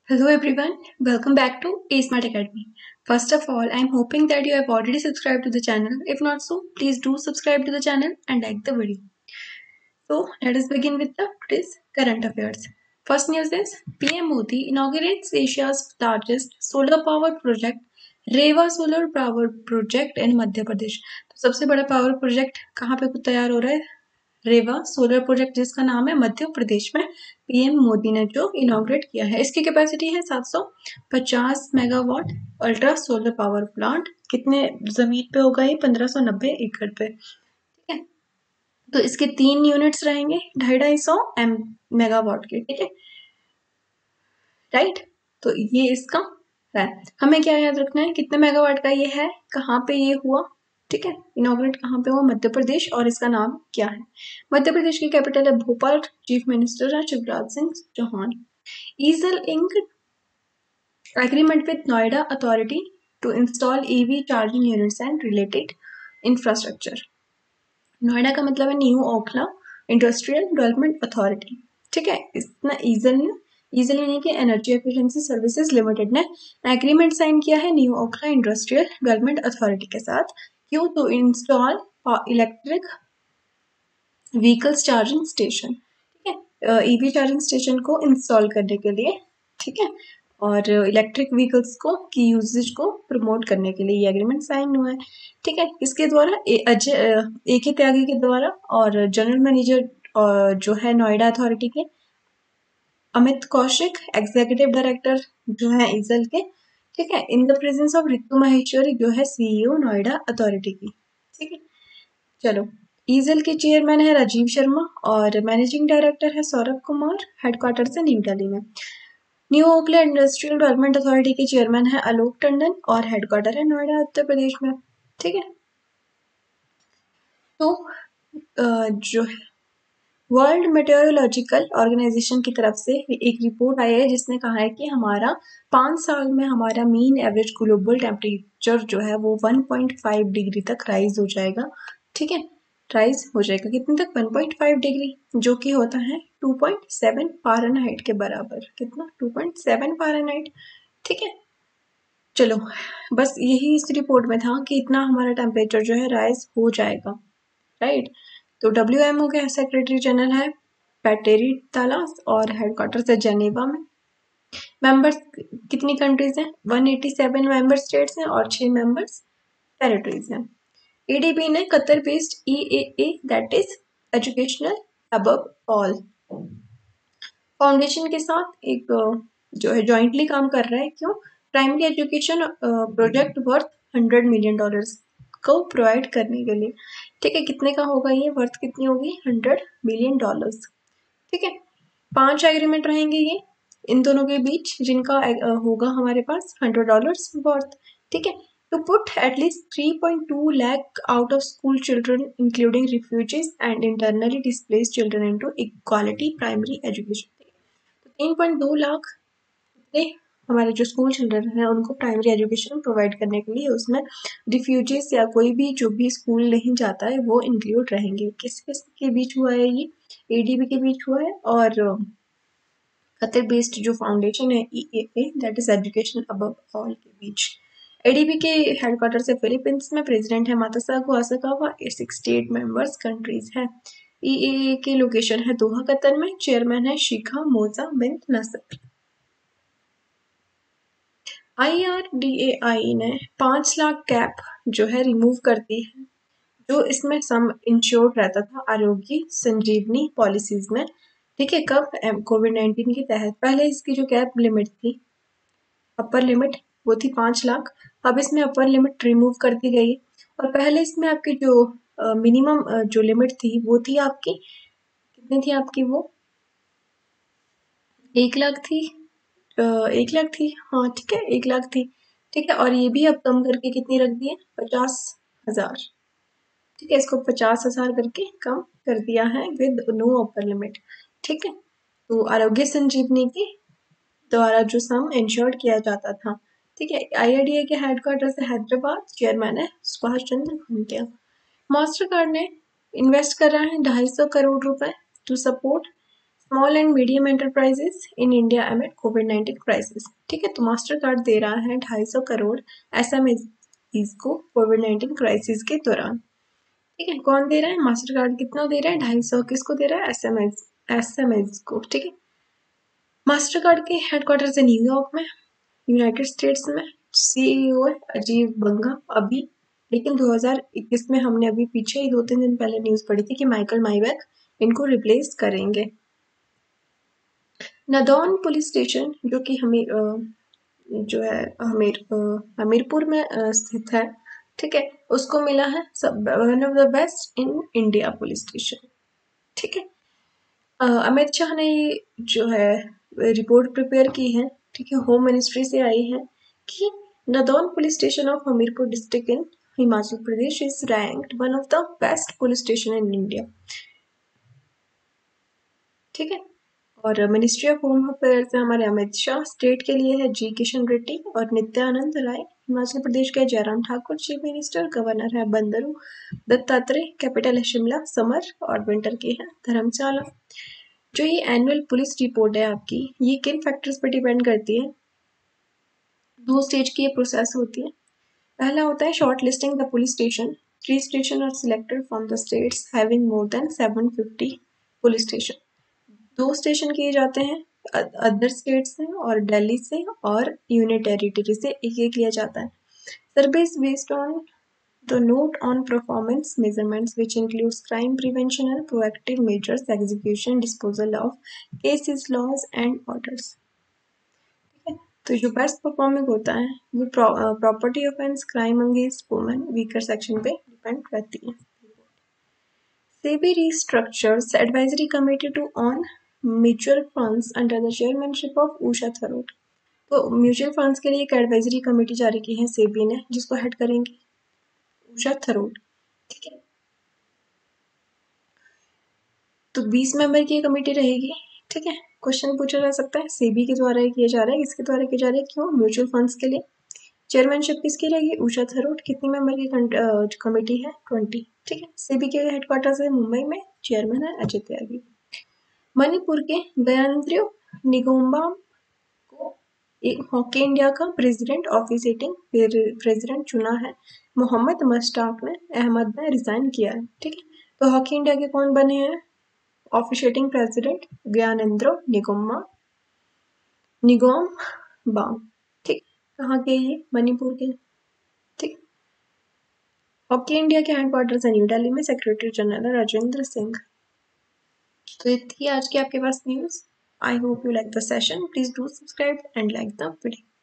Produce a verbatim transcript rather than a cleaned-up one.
Hello everyone, welcome back to A Smart Academy. First of all, I'm hoping that you have already subscribed to the channel. If not so, please do subscribe to the channel and like the video. So let us begin with the today's current affairs. First news is P M Modi inaugurates Asia's largest solar power project, Rewa solar power project in Madhya Pradesh. तो सबसे बड़ा power project कहाँ पे तैयार हो रहा है? रेवा solar project, जिसका नाम है मध्य प्रदेश में पीएम मोदी ने जो इनॉग्रेट किया है। इसकी कैपेसिटी है सात सौ पचास megawatt ultra solar power plant. कितने जमीन पे होगा ये? पंद्रह सौ नब्बे एकड़ पे। ठीक है, तो इसके तीन यूनिट्स रहेंगे ढाई ढाई सौ एम मेगावाट के। ठीक है, राइट। तो ये इसका है। हमें क्या याद रखना है, कितने मेगावाट का ये है, कहाँ पे ये हुआ। ठीक है, इनॉग्रेट कहाँ पे हुआ? मध्य प्रदेश। और इसका नाम क्या है? मध्य प्रदेश की कैपिटल है भोपाल। चीफ मिनिस्टर है Shivraj Singh Chouhan. EESL inks agreement with Noida authority to install EV charging units and related infrastructure. Noida का मतलब है new Okhla industrial development authority. ठीक है, इतना ईजल ईजल यानी कि एनर्जी एफिशिएंसी सर्विसेज लिमिटेड ने एग्रीमेंट साइन किया है new Okhla industrial development authority के साथ। क्यों? तो install electric vehicles charging station. ठीक है, ईवी चार्जिंग स्टेशन को इंस्टॉल करने के लिए। ठीक है, और इलेक्ट्रिक व्हीकल्स को की यूजेज को प्रमोट करने के लिए ये एग्रीमेंट साइन हुआ है। ठीक है, इसके द्वारा अजय ए के त्यागी के द्वारा और जनरल मैनेजर जो है नोएडा अथॉरिटी के अमित कौशिक, एग्जीक्यूटिव डायरेक्टर जो है ईजल के। ठीक है, in the presence of Ritu Maheshwari जो है सीईओ नोएडा अथॉरिटी की। ठीक है, चलो। ईजल के चेयरमैन है राजीव शर्मा और मैनेजिंग डायरेक्टर है सौरभ कुमार। हेडक्वार्टर से न्यू दिल्ली में। New Okhla industrial development authority के चेयरमैन है आलोक टंडन और हेडक्वार्टर है नोएडा उत्तर प्रदेश में। ठीक है, तो जो है वर्ल्ड मेटेरोलॉजिकल ऑर्गेनाइजेशन की तरफ से एक रिपोर्ट आई है जिसने कहा है कि हमारा पाँच साल में हमारा मीन एवरेज ग्लोबल टेम्परेचर जो है वो वन पॉइंट फाइव डिग्री तक राइज हो जाएगा। ठीक है, राइज हो जाएगा कितने तक? वन पॉइंट फाइव डिग्री, जो कि होता है टू पॉइंट सेवन फ़ारेनहाइट के बराबर। कितना? Two point seven Fahrenheit. ठीक है, चलो, बस यही इस रिपोर्ट में था कि इतना हमारा टेम्परेचर जो है राइज हो जाएगा। राइट, तो डब्ल्यू एम ओ के सेक्रेटरी जनरल है पैटेरी तालास और हेडक्वार्टर है जेनेवा में। मेंबर्स कितनी कंट्रीज हैं? एक सौ सत्तासी मेंबर स्टेट्स हैं और छह मेंबर्स टेरिटरीज हैं। एडीबी ने Qatar based EAA that is educational above all foundation के साथ एक जो है जॉइंटली काम कर रहा है। क्यों? Primary education project worth hundred million dollars को प्रोवाइड करने के लिए। ठीक है, कितने का होगा ये? वर्थ कितनी होगी? Hundred million dollars. ठीक है, पांच एग्रीमेंट रहेंगे ये इन दोनों के बीच, जिनका होगा हमारे पास हंड्रेड डॉलर्स वर्थ। ठीक है, to put at least three point two lakh out of school children including refugees and internally displaced children into equality primary education। तो तीन पॉइंट दो लाख हमारे जो स्कूल चिल्ड्रन हैं उनको प्राइमरी एजुकेशन प्रोवाइड करने के लिए उसमें रिफ्यूजीज या कोई भी जो भी स्कूल नहीं जाता है वो इंक्लूड रहेंगे। किस किस के बीच हुआ है ये? एडीबी के बीच हुआ है और कतर बेस्ड जो फाउंडेशन है EAA that is education above all के बीच। एडीबी के हेडक्वार्टर से फिलीपींस में। प्रेसिडेंट है मातासागो Asakawa. Sixty eight members countries है। ईएए की लोकेशन है दोहा कतर में। चेयरमैन है शिखा मोजा बिन नसर। आईआरडीएआई ने पांच लाख कैप जो है रिमूव कर दी है, जो इसमें सम इंश्योर्ड रहता था आरोग्य संजीवनी पॉलिसीज में। ठीक है, कब? कोविड नाइन्टीन के तहत। पहले इसकी जो कैप लिमिट थी, अपर लिमिट, वो थी पांच लाख। अब इसमें अपर लिमिट रिमूव कर दी गई है और पहले इसमें आपकी जो मिनिमम जो लिमिट थी वो थी आपकी कितनी थी आपकी? वो एक लाख थी। एक लाख थी, हाँ ठीक है, एक लाख थी। ठीक है, और ये भी अब कम करके कितनी रख दी है? पचास हजार। ठीक है, इसको पचास हजार करके कम कर दिया है विद नो अपर लिमिट। ठीक है, तो आरोग्य संजीवनी के द्वारा जो सम इंश्योर्ड किया जाता था। ठीक है, आईआरडीए के हेडक्वार्टर से हैदराबाद। चेयरमैन है सुभाष चंद्र घंटिया। मास्टर कार्ड ने इन्वेस्ट कर रहा है ढाई सौ करोड़ रुपए to support small and medium enterprises in India amid COVID nineteen crisis. ठीक है, तो मास्टर कार्ड दे रहा है ढाई सौ करोड़ एसएमईज को कोविड नाइन्टीन क्राइसिस के दौरान। ठीक है, कौन दे रहा है? मास्टर कार्ड कितना दे रहा है? ढाई सौ। किसको दे रहा है? एसएमएज एसएमएज को। ठीक है, मास्टर कार्ड के हेडक्वार्टर है न्यूयॉर्क में, यूनाइटेड स्टेट्स में। सीईओ है अजीब बंगा अभी, लेकिन दो हज़ार इक्कीस में हमने अभी पीछे ही दो तीन दिन पहले न्यूज पढ़ी थी कि माइकल माइवेक इनको रिप्लेस करेंगे। नादौन पुलिस स्टेशन जो कि हमीर जो है हमीर हमीरपुर में स्थित है, ठीक है, उसको मिला है सब one of the best in India police station. ठीक है, अमित शाह ने जो है रिपोर्ट प्रिपेयर की है, ठीक है, होम मिनिस्ट्री से आई है कि Nadaun police station of Hamirpur district in Himachal Pradesh is ranked one of the best police station in India. ठीक है, और मिनिस्ट्री ऑफ होम अफेयर्स से हमारे अमित शाह, स्टेट के लिए है जी किशन रेड्डी और नित्यानंद राय, हिमाचल प्रदेश के Jairam Thakur chief minister, governor है बंदरू दत्तात्रेय, कैपिटल है शिमला, समर और विंटर की है धर्मशाला। जो ये एनुअल पुलिस रिपोर्ट है आपकी, ये किन फैक्टर्स पर डिपेंड करती है? दो स्टेज की ये प्रोसेस होती है। पहला होता है shortlisting the police station. Three station are selected from the states having more than seven fifty police station. दो स्टेशन किए जाते हैं अदर स्टेट से और दिल्ली से और यूनियन टेरिटरी से एक एक लिया जाता है। Survey is based on the note on performance measurements which includes crime prevention and proactive measures, execution, disposal of cases, laws and orders. तो जो बेस्ट परफॉर्मिंग होता है वो property offence, crime against women, weaker section पे depend करती है। SEBI restructures advisory committee to on mutual funds under the chairmanship of Usha Tharot. तो mutual funds के लिए एक एडवाइजरी कमेटी जारी की है सेबी ने, जिसको हेड करेंगी उषा थरोट। ठीक है, तो बीस मेंबर की कमेटी रहेगी। ठीक है, क्वेश्चन पूछा जा सकता है सेबी के द्वारा किया जा रहा है, किसके द्वारा किया जा रहा है, क्यों? म्यूचुअल फंड्स के लिए। चेयरमैनशिप किसकी रहेगी? उषा थरोट। कितनी मेंबर की कमेटी है? ट्वेंटी। ठीक है, सेबी के हेडक्वार्टर्स है मुंबई में, चेयरमैन है अजय त्यागी। मणिपुर के गयान्द्रो निगोम्बा को एक हॉकी इंडिया का प्रेसिडेंट ऑफिसिएटिंग प्रेसिडेंट चुना है। मोहम्मद मस्ताक ने अहमद ने रिजाइन किया है। ठीक है, तो हॉकी इंडिया के कौन बने हैं officiating president? Gyanendro Ningombam Ningombam. ठीक, कहाँ के? ये मणिपुर के। ठीक, हॉकी इंडिया के हेडक्वार्टर्स है न्यू दिल्ली में, सेक्रेटरी जनरल है राजेंद्र सिंह। तो ये थी आज की आपके पास news. I hope you like the session. Please do subscribe and like the video.